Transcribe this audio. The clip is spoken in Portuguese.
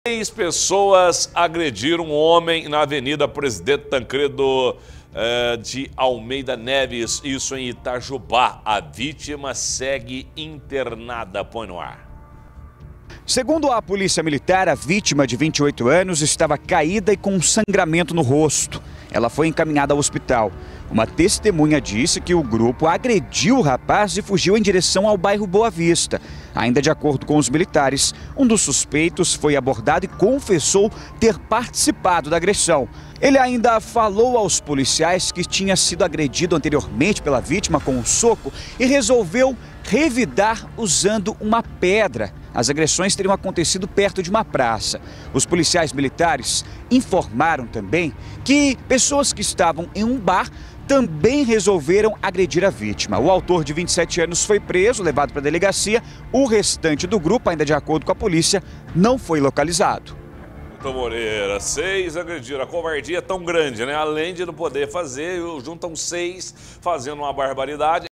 Seis pessoas agrediram um homem na Avenida Presidente Tancredo de Almeida Neves, isso em Itajubá. A vítima segue internada. Põe no ar. Segundo a polícia militar, a vítima de 28 anos estava caída e com um sangramento no rosto. Ela foi encaminhada ao hospital. Uma testemunha disse que o grupo agrediu o rapaz e fugiu em direção ao bairro Boa Vista. Ainda de acordo com os militares, um dos suspeitos foi abordado e confessou ter participado da agressão. Ele ainda falou aos policiais que tinha sido agredido anteriormente pela vítima com um soco e resolveu revidar usando uma pedra. As agressões teriam acontecido perto de uma praça. Os policiais militares informaram também que pessoas que estavam em um bar também resolveram agredir a vítima. O autor de 27 anos foi preso, levado para a delegacia. O restante do grupo, ainda de acordo com a polícia, não foi localizado. Então, Moreira, 6 agrediram. A covardia é tão grande, né? Além de não poder fazer, juntam 6 fazendo uma barbaridade.